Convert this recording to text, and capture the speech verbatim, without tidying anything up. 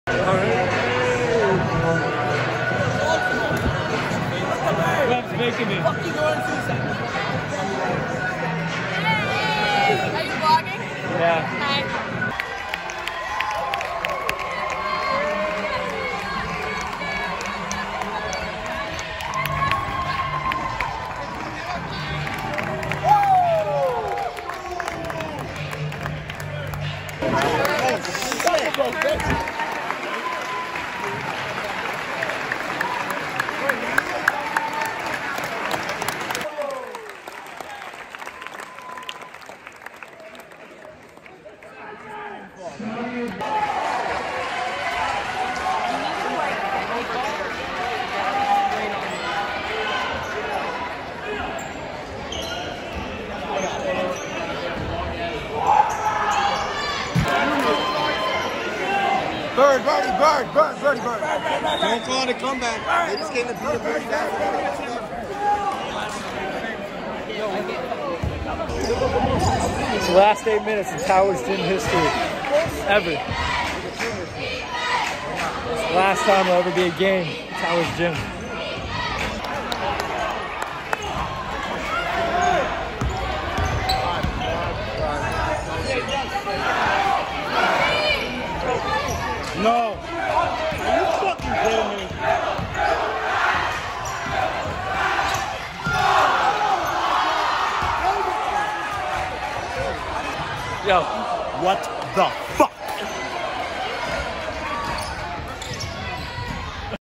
Love's making me. Fucking going suicide. Are you vlogging? Yeah. Hi. Bird, birdie, bird, bird, birdie, bird. Don't call it a comeback. They just came to beat a birdie down. It's the last eight minutes in Tower Gym history. Ever. It's the last time there'll ever be a game in Tower Gym. No. Are you fucking kidding me? Yo. What the fuck?